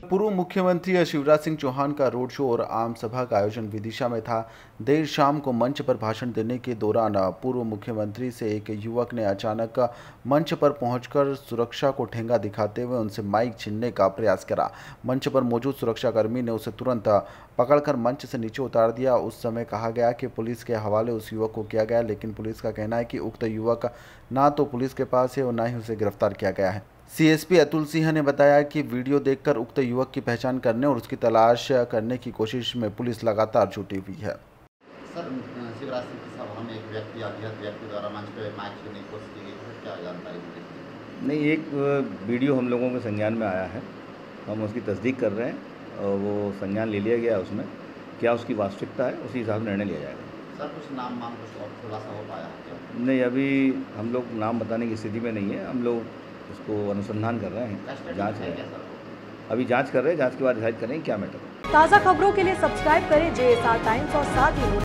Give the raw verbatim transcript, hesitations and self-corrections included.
पूर्व मुख्यमंत्री शिवराज सिंह चौहान का रोड शो और आम सभा का आयोजन विदिशा में था। देर शाम को मंच पर भाषण देने के दौरान पूर्व मुख्यमंत्री से एक युवक ने अचानक मंच पर पहुंचकर सुरक्षा को ठेंगा दिखाते हुए उनसे माइक छीनने का प्रयास करा। मंच पर मौजूद सुरक्षाकर्मी ने उसे तुरंत पकड़कर मंच से नीचे उतार दिया। उस समय कहा गया कि पुलिस के हवाले उस युवक को किया गया, लेकिन पुलिस का कहना है कि उक्त युवक ना तो पुलिस के पास है और ना ही उसे गिरफ्तार किया गया है। सीएसपी अतुल सिंह ने बताया कि वीडियो देखकर उक्त युवक की पहचान करने और उसकी तलाश करने की कोशिश में पुलिस लगातार जुटी हुई है। सर, शिवराज सिंह की सभा में एक व्यक्ति अज्ञात व्यक्ति द्वारा मंच पे माइक छीनने की कोशिश की गई है, क्या जानकारी मिली? नहीं, एक वीडियो हम लोगों के संज्ञान में आया है, हम उसकी तस्दीक कर रहे हैं और वो संज्ञान ले लिया गया है। उसमें क्या उसकी वास्तविकता है उसी हिसाब से निर्णय लिया जाएगा। सर, कुछ नाम नाम कुछ और खुलासा हो पाया है क्या? नहीं, अभी हम लोग नाम बताने की स्थिति में नहीं है। हम लोग उसको अनुसंधान कर रहे हैं, जांच है, अभी जांच कर रहे हैं। जांच के बाद डिसाइड करेंगे क्या मैटर है। ताज़ा खबरों के लिए सब्सक्राइब करें जे एस आर टाइम्स और साथ ही